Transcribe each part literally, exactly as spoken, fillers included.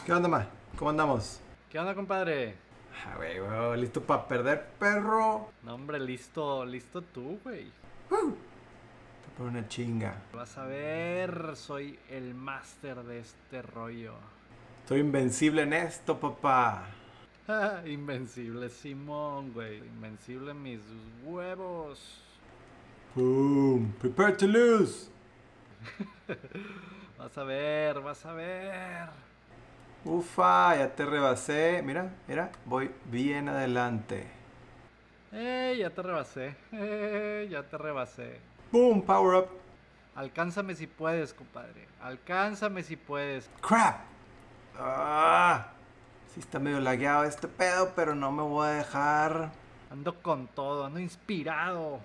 ¿Qué onda, ma? ¿Cómo andamos? ¿Qué onda, compadre? Ah, güey, güey, ¿listo para perder, perro? No, hombre, listo, listo tú, güey. Uh, por una chinga. Vas a ver, soy el máster de este rollo. Estoy invencible en esto, papá. Invencible Simón, güey. Invencible mis huevos. Boom. Prepare to lose. Vas a ver, vas a ver. Ufa, ya te rebasé. Mira, mira, voy bien adelante. Eh, ya te rebasé. Eh, ya te rebasé. Boom, power up. Alcánzame si puedes, compadre. Alcánzame si puedes. Crap. Ah, sí está medio lagueado este pedo, pero no me voy a dejar. Ando con todo, ando inspirado.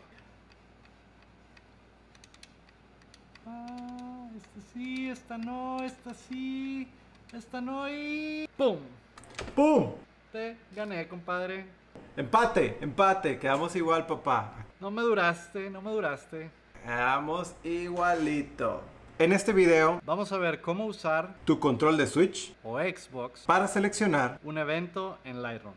Ah, esta sí, esta no, esta sí, esta no y... ¡Pum! ¡Pum! Te gané, compadre. Empate, empate. Quedamos igual, papá. No me duraste, no me duraste. Quedamos igualito. En este video, Vamos a ver cómo usar tu control de Switch o Xbox para seleccionar. un evento en Lightroom.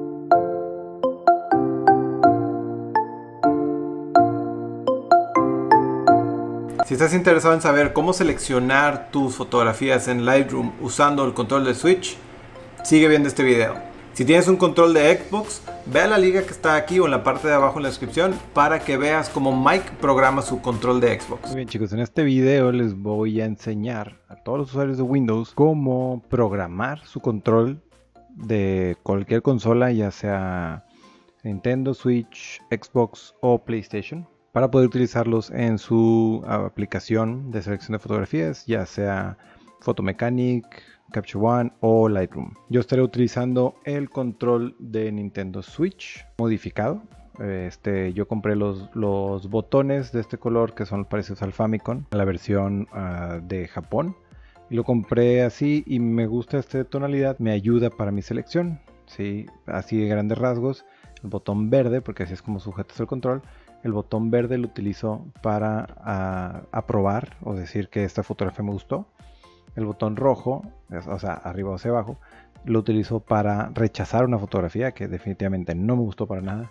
Si estás interesado en saber cómo seleccionar tus fotografías en Lightroom usando el control de Switch, sigue viendo este video. Si tienes un control de Xbox, ve a la liga que está aquí o en la parte de abajo en la descripción para que veas cómo Mike programa su control de Xbox. Muy bien, chicos, en este video les voy a enseñar a todos los usuarios de Windows cómo programar su control de cualquier consola, ya sea Nintendo, Switch, Xbox o PlayStation, para poder utilizarlos en su aplicación de selección de fotografías, ya sea Photomechanic, Capture One o Lightroom. Yo estaré utilizando el control de Nintendo Switch modificado. Este, yo compré los, los botones de este color que son parecidos al Famicom, la versión uh, de Japón. Y lo compré así y me gusta esta tonalidad, me ayuda para mi selección. ¿Sí? Así de grandes rasgos, el botón verde, porque así es como sujetas el control. El botón verde lo utilizo para uh, aprobar o decir que esta fotografía me gustó. El botón rojo, o sea, arriba o hacia abajo, lo utilizo para rechazar una fotografía que definitivamente no me gustó para nada.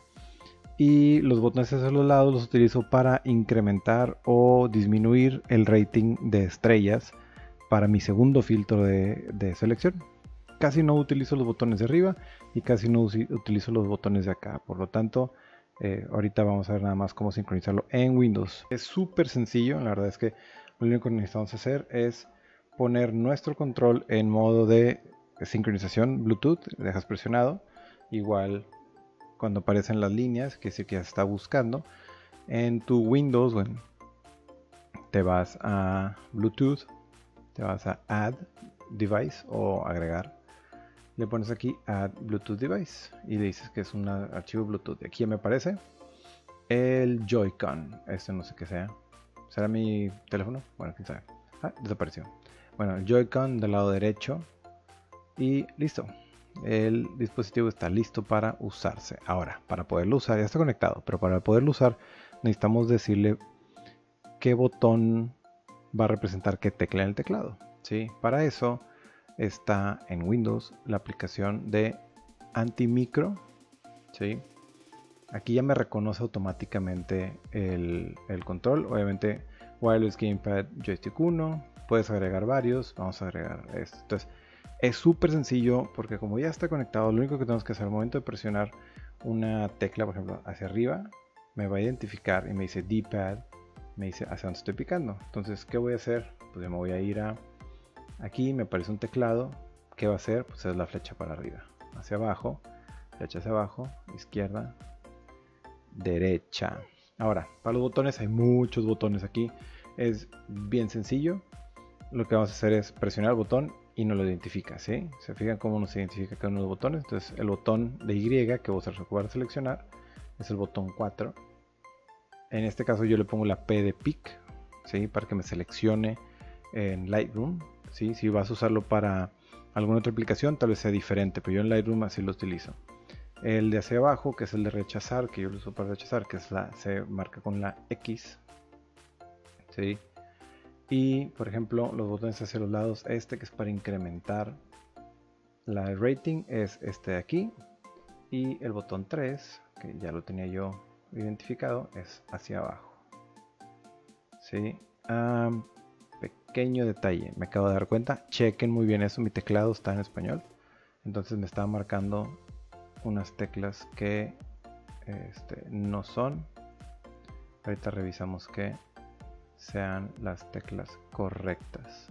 Y los botones hacia los lados los utilizo para incrementar o disminuir el rating de estrellas para mi segundo filtro de, de selección. Casi no utilizo los botones de arriba y casi no utilizo los botones de acá. Por lo tanto, eh, ahorita vamos a ver nada más cómo sincronizarlo en Windows. Es súper sencillo, la verdad es que lo único que necesitamos hacer es poner nuestro control en modo de sincronización Bluetooth, dejas presionado, igual cuando aparecen las líneas, que es que ya se está buscando, en tu Windows, bueno, te vas a Bluetooth, te vas a Add Device o agregar, le pones aquí Add Bluetooth Device y le dices que es un archivo Bluetooth. Aquí ya me aparece el Joy-Con, este no sé qué sea, ¿será mi teléfono? Bueno, quién sabe. Ah, desapareció. Bueno, el Joy-Con del lado derecho y listo. El dispositivo está listo para usarse. Ahora, para poderlo usar, ya está conectado, pero para poderlo usar necesitamos decirle qué botón va a representar qué tecla en el teclado. ¿Sí? Para eso está en Windows la aplicación de Antimicro. ¿Sí? Aquí ya me reconoce automáticamente el, el control. Obviamente, Wireless Gamepad Joystick uno. Puedes agregar varios. Vamos a agregar esto. Entonces, es súper sencillo porque como ya está conectado, lo único que tenemos que hacer al momento de presionar una tecla, por ejemplo, hacia arriba, me va a identificar y me dice D-pad, me dice hacia dónde estoy picando. Entonces, ¿qué voy a hacer? Pues me voy a ir a aquí, me aparece un teclado. ¿Qué va a hacer? Pues es la flecha para arriba, hacia abajo, flecha hacia abajo, izquierda, derecha. Ahora, para los botones hay muchos botones aquí. Es bien sencillo. Lo que vamos a hacer es presionar el botón y nos lo identifica, ¿sí? Se fijan cómo nos identifica cada uno de los botones. Entonces el botón de Y que vamos a ocupar seleccionar es el botón cuatro. En este caso yo le pongo la P de pick, ¿sí? Para que me seleccione en Lightroom, ¿sí? Si vas a usarlo para alguna otra aplicación tal vez sea diferente, pero yo en Lightroom así lo utilizo. El de hacia abajo, que es el de rechazar, que yo lo uso para rechazar, que es la, se marca con la X, ¿sí? Y por ejemplo los botones hacia los lados, este que es para incrementar La rating es este de aquí. Y el botón tres, que ya lo tenía yo identificado, es hacia abajo. ¿Sí? Um, pequeño detalle, me acabo de dar cuenta. Chequen muy bien eso, mi teclado está en español. Entonces me estaba marcando unas teclas que este, no son. Ahorita revisamos que sean las teclas correctas.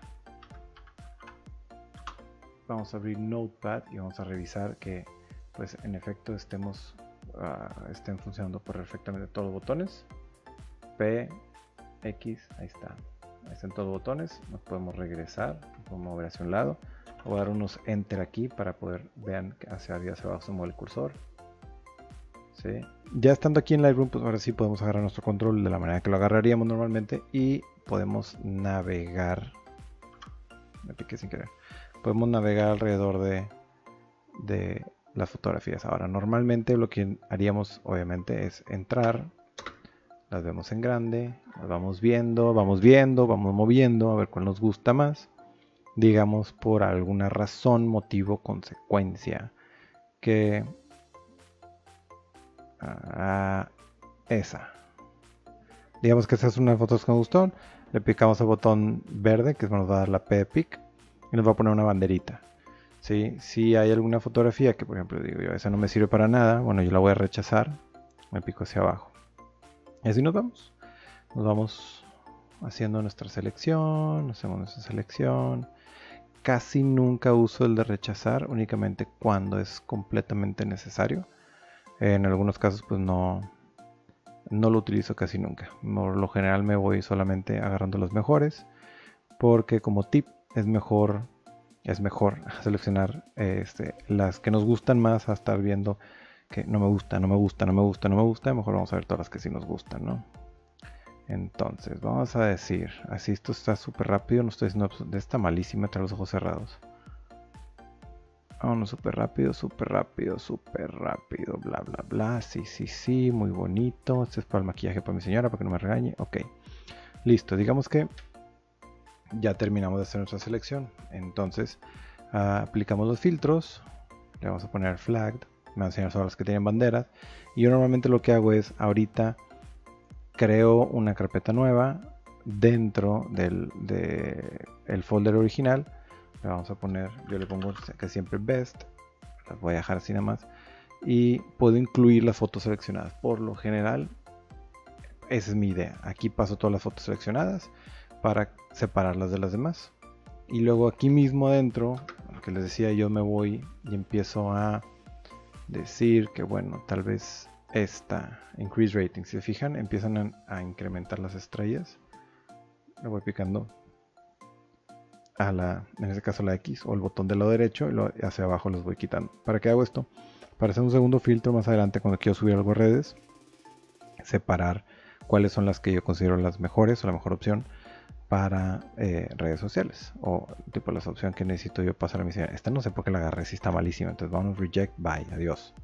Vamos a abrir Notepad y vamos a revisar que pues en efecto estemos uh, estén funcionando perfectamente todos los botones. P, X, ahí está. Ahí están todos los botones. Nos podemos regresar, nos podemos mover hacia un lado. Voy a dar unos enter aquí para poder vean que hacia arriba hacia abajo se mueve el cursor. ¿Sí? Ya estando aquí en Lightroom, pues ahora sí podemos agarrar nuestro control de la manera que lo agarraríamos normalmente y podemos navegar. Me piqué sin querer. Podemos navegar alrededor de, de las fotografías. Ahora, normalmente lo que haríamos obviamente es entrar, las vemos en grande, las vamos viendo, vamos viendo, vamos moviendo, a ver cuál nos gusta más. Digamos por alguna razón, motivo, consecuencia, que uh, esa. Digamos que esa es una de las fotos que nos gustó. Le picamos al botón verde, que nos va a dar la P de pic, y nos va a poner una banderita. ¿Sí? Si hay alguna fotografía que, por ejemplo, digo yo, esa no me sirve para nada, bueno, yo la voy a rechazar, me pico hacia abajo. Y así nos vamos. Nos vamos haciendo nuestra selección, hacemos nuestra selección. Casi nunca uso el de rechazar, únicamente cuando es completamente necesario. En algunos casos, pues no, no lo utilizo casi nunca. Por lo general me voy solamente agarrando los mejores, porque como tip es mejor... Es mejor seleccionar este, las que nos gustan más a estar viendo que no me gusta, no me gusta, no me gusta, no me gusta. Mejor vamos a ver todas las que sí nos gustan, ¿no? Entonces, vamos a decir, así esto está súper rápido, no estoy diciendo, está malísima, trae los ojos cerrados. Vámonos súper rápido, súper rápido, súper rápido, bla, bla, bla. Sí, sí, sí, muy bonito. Este es para el maquillaje para mi señora, para que no me regañe. Ok, listo, digamos que ya terminamos de hacer nuestra selección. Entonces uh, aplicamos los filtros, le vamos a poner flagged, me va a enseñar solo las que tienen banderas, y yo normalmente lo que hago es ahorita creo una carpeta nueva dentro del de el folder original. Le vamos a poner, yo le pongo que siempre best, las voy a dejar así nada más, y puedo incluir las fotos seleccionadas. Por lo general esa es mi idea, aquí paso todas las fotos seleccionadas para separarlas de las demás. Y luego aquí mismo adentro, que les decía, yo me voy y empiezo a decir que bueno, tal vez esta increase rating, si se fijan, empiezan a, a incrementar las estrellas. Le voy picando a la, en este caso la X o el botón del lado derecho, y lo, hacia abajo los voy quitando. ¿Para qué hago esto? Para hacer un segundo filtro más adelante cuando quiero subir algo a redes, separar cuáles son las que yo considero las mejores o la mejor opción para eh, redes sociales, o tipo la opción que necesito yo pasar a mi señora. Esta no sé por qué la agarré, si está malísima, entonces vamos a reject, bye, adiós.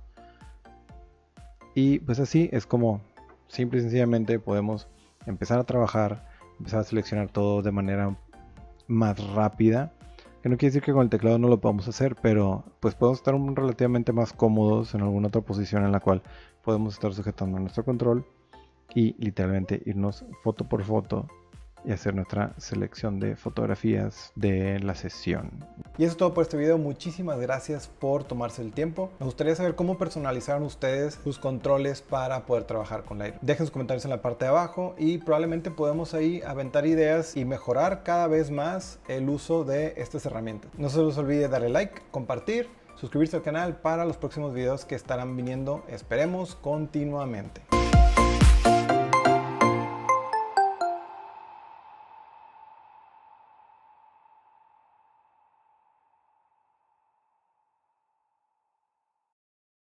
Y pues así es como simple y sencillamente podemos empezar a trabajar, empezar a seleccionar todo de manera más rápida, que no quiere decir que con el teclado no lo podamos hacer, pero pues podemos estar un, relativamente más cómodos en alguna otra posición en la cual podemos estar sujetando nuestro control y literalmente irnos foto por foto y hacer nuestra selección de fotografías de la sesión. Y eso es todo por este video. Muchísimas gracias por tomarse el tiempo. Me gustaría saber cómo personalizaron ustedes sus controles para poder trabajar con Lightroom. Dejen sus comentarios en la parte de abajo y probablemente podemos ahí aventar ideas y mejorar cada vez más el uso de estas herramientas. No se les olvide darle like, compartir, suscribirse al canal para los próximos videos que estarán viniendo, esperemos, continuamente.